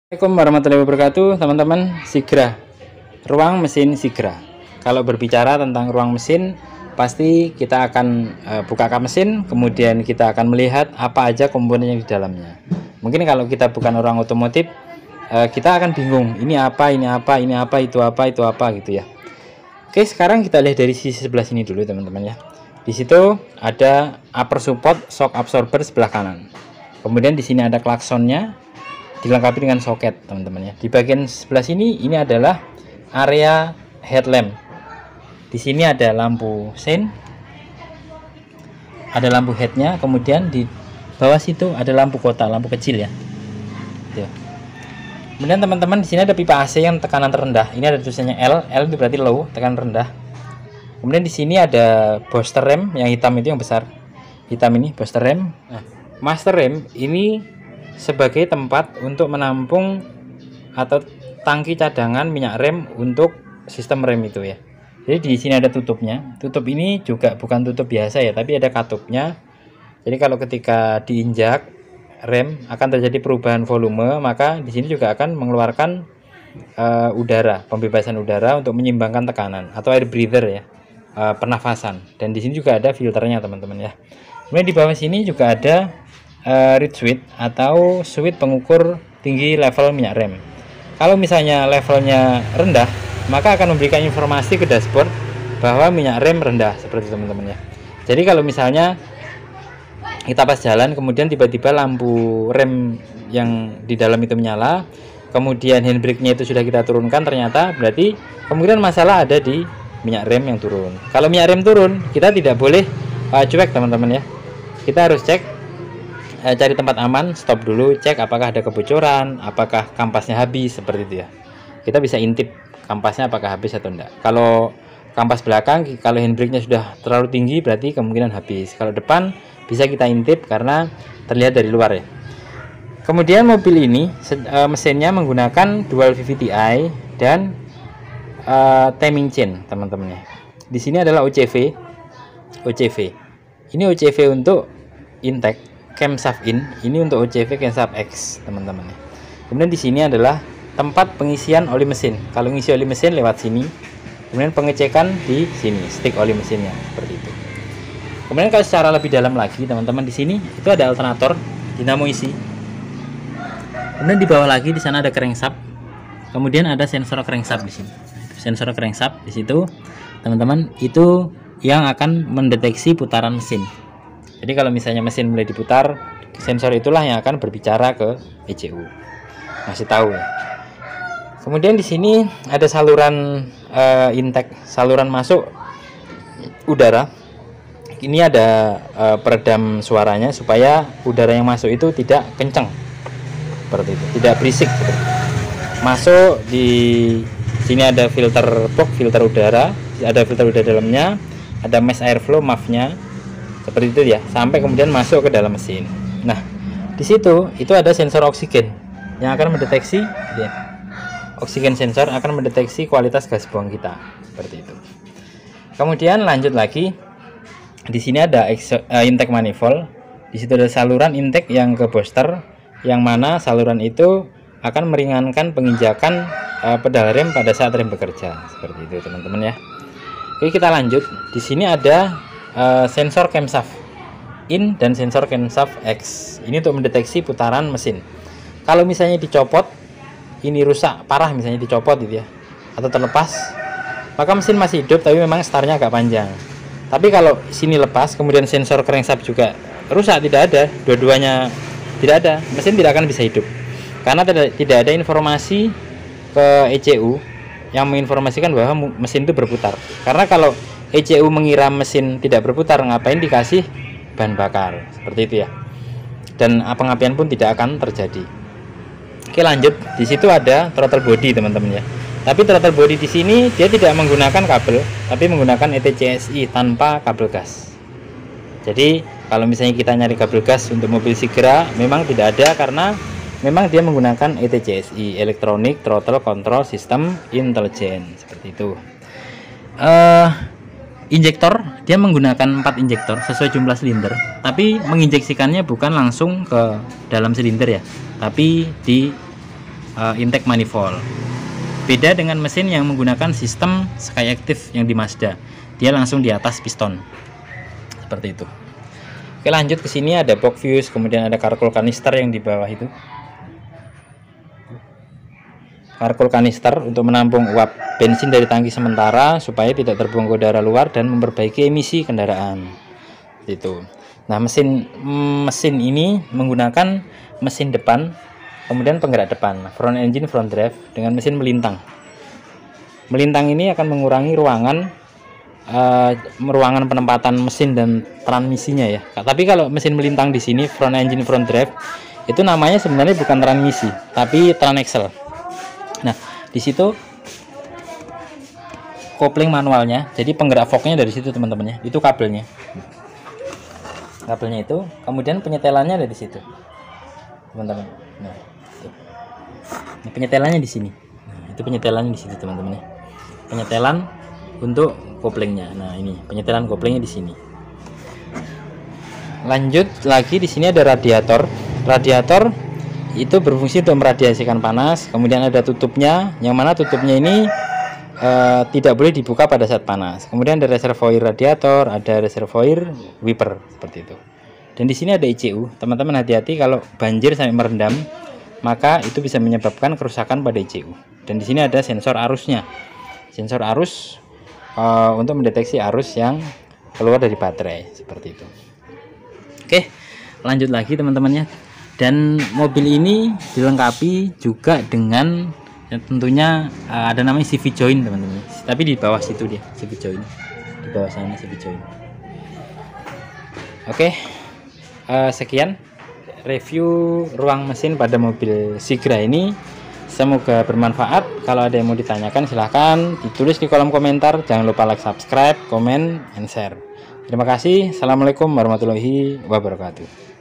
Assalamualaikum warahmatullahi wabarakatuh, teman-teman. Sigra, ruang mesin Sigra. Kalau berbicara tentang ruang mesin, pasti kita akan buka kap mesin, kemudian kita akan melihat apa aja komponen yang di dalamnya. Mungkin kalau kita bukan orang otomotif, kita akan bingung, ini apa, ini apa, ini apa, itu apa gitu ya. Oke, sekarang kita lihat dari sisi sebelah sini dulu, teman-teman ya. Di situ ada upper support shock absorber sebelah kanan. Kemudian di sini ada klaksonnya, dilengkapi dengan soket, teman-teman ya. Di bagian sebelah sini ini adalah area headlamp. Di sini ada lampu sein, ada lampu headnya, kemudian di bawah situ ada lampu kota, lampu kecil ya. Tuh. Kemudian teman-teman, di sini ada pipa AC yang tekanan terendah. Ini ada tulisannya L, L itu berarti low, tekanan rendah. Kemudian di sini ada booster rem yang hitam itu, yang besar. Hitam ini booster rem. Nah, master rem ini sebagai tempat untuk menampung atau tangki cadangan minyak rem untuk sistem rem itu ya. Jadi di sini ada tutupnya. Tutup ini juga bukan tutup biasa ya, tapi ada katupnya. Jadi kalau ketika diinjak rem akan terjadi perubahan volume, maka di sini juga akan mengeluarkan udara, pembebasan udara untuk menyimbangkan tekanan atau air breather ya, pernafasan. Dan di sini juga ada filternya, teman-teman ya. Kemudian di bawah sini juga ada reed switch atau switch pengukur tinggi level minyak rem. Kalau misalnya levelnya rendah, maka akan memberikan informasi ke dashboard bahwa minyak rem rendah, seperti teman-teman ya. Jadi kalau misalnya kita pas jalan kemudian tiba-tiba lampu rem yang di dalam itu menyala, kemudian handbrake-nya itu sudah kita turunkan, ternyata berarti kemungkinan masalah ada di minyak rem yang turun. Kalau minyak rem turun, kita tidak boleh cuek, teman-teman ya. Kita harus cek, cari tempat aman, stop dulu, cek apakah ada kebocoran, apakah kampasnya habis, seperti itu ya. Kita bisa intip kampasnya apakah habis atau enggak. Kalau kampas belakang, kalau handbrake-nya sudah terlalu tinggi, berarti kemungkinan habis. Kalau depan bisa kita intip karena terlihat dari luar ya. Kemudian mobil ini mesinnya menggunakan dual VVT-i dan timing chain, teman-teman ya. Di sini adalah OCV. Ini OCV untuk intake, camshaft in, ini untuk OCV camshaft X, teman-teman ya. Kemudian di sini adalah tempat pengisian oli mesin. Kalau ngisi oli mesin lewat sini. Kemudian pengecekan di sini, stick oli mesinnya, seperti itu. Kemudian kalau secara lebih dalam lagi, teman-teman, di sini itu ada alternator, dinamo isi. Kemudian di bawah lagi di sana ada crankshaft. Kemudian ada sensor crankshaft di sini. Sensor crankshaft di situ, teman-teman, itu yang akan mendeteksi putaran mesin. Jadi kalau misalnya mesin mulai diputar, sensor itulah yang akan berbicara ke ECU. Masih tahu ya. Kemudian di sini ada saluran intake, saluran masuk udara. Ini ada peredam suaranya supaya udara yang masuk itu tidak kencang, seperti itu, tidak berisik. Masuk di sini ada filter box, filter udara, ada filter udara dalamnya, ada mass airflow, MAF-nya. Seperti itu ya, sampai kemudian masuk ke dalam mesin. Nah, di situ itu ada sensor oksigen yang akan mendeteksi ya, oksigen sensor akan mendeteksi kualitas gas buang kita, seperti itu. Kemudian lanjut lagi, di sini ada intake manifold. Di situ ada saluran intake yang ke booster, yang mana saluran itu akan meringankan penginjakan pedal rem pada saat rem bekerja, seperti itu, teman-teman ya. Oke, kita lanjut. Di sini ada sensor camshaft in dan sensor camshaft X. Ini untuk mendeteksi putaran mesin. Kalau misalnya dicopot, ini rusak parah, misalnya dicopot gitu ya, atau terlepas, maka mesin masih hidup tapi memang startnya agak panjang. Tapi kalau sini lepas, kemudian sensor crankshaft juga rusak, tidak ada, dua-duanya tidak ada, mesin tidak akan bisa hidup karena tidak ada informasi ke ECU yang menginformasikan bahwa mesin itu berputar. Karena kalau ECU mengira mesin tidak berputar, ngapain dikasih bahan bakar, seperti itu ya. Dan pengapian pun tidak akan terjadi. Oke, lanjut. Di situ ada throttle body, teman-teman ya. Tapi throttle body di sini dia tidak menggunakan kabel, tapi menggunakan ETCSI tanpa kabel gas. Jadi kalau misalnya kita nyari kabel gas untuk mobil Sigra, memang tidak ada karena memang dia menggunakan ETCSI, Electronic Throttle Control System Intelligence, seperti itu. Injektor dia menggunakan 4 injektor sesuai jumlah silinder, tapi menginjeksikannya bukan langsung ke dalam silinder ya, tapi di intake manifold. Beda dengan mesin yang menggunakan sistem Skyactiv yang di Mazda, dia langsung di atas piston seperti itu. Oke, lanjut ke sini ada box fuse, kemudian ada karkol kanister yang di bawah itu. Karkol kanister untuk menampung uap bensin dari tangki sementara supaya tidak terbuang ke udara luar dan memperbaiki emisi kendaraan. Itu. Nah, mesin ini menggunakan mesin depan, kemudian penggerak depan, front engine front drive dengan mesin melintang. Melintang ini akan mengurangi ruangan penempatan mesin dan transmisinya ya. Tapi kalau mesin melintang di sini front engine front drive itu namanya sebenarnya bukan transmisi, tapi transaxle. Nah, di situ kopling manualnya, jadi penggerak forknya dari situ teman-teman ya. Itu kabelnya. Kabelnya itu, kemudian penyetelannya ada di situ, teman-teman. Nah, itu. Ini penyetelannya di sini. Nah, itu penyetelannya di situ, teman-teman ya. Penyetelan untuk koplingnya. Nah, ini penyetelan koplingnya di sini. Lanjut lagi, di sini ada radiator. Radiator itu berfungsi untuk meradiasikan panas. Kemudian ada tutupnya, yang mana tutupnya ini tidak boleh dibuka pada saat panas. Kemudian ada reservoir radiator, ada reservoir wiper seperti itu. Dan di sini ada ECU. Teman-teman hati-hati kalau banjir sampai merendam, maka itu bisa menyebabkan kerusakan pada ECU. Dan di sini ada sensor arusnya. Sensor arus untuk mendeteksi arus yang keluar dari baterai seperti itu. Oke, lanjut lagi teman-temannya. Dan mobil ini dilengkapi juga dengan tentunya ada namanya CV joint teman-teman, tapi di bawah situ dia CV joint, di bawah sana CV joint. Oke, sekian review ruang mesin pada mobil Sigra ini, semoga bermanfaat. Kalau ada yang mau ditanyakan silahkan ditulis di kolom komentar, jangan lupa like, subscribe, comment, and share. Terima kasih. Assalamualaikum warahmatullahi wabarakatuh.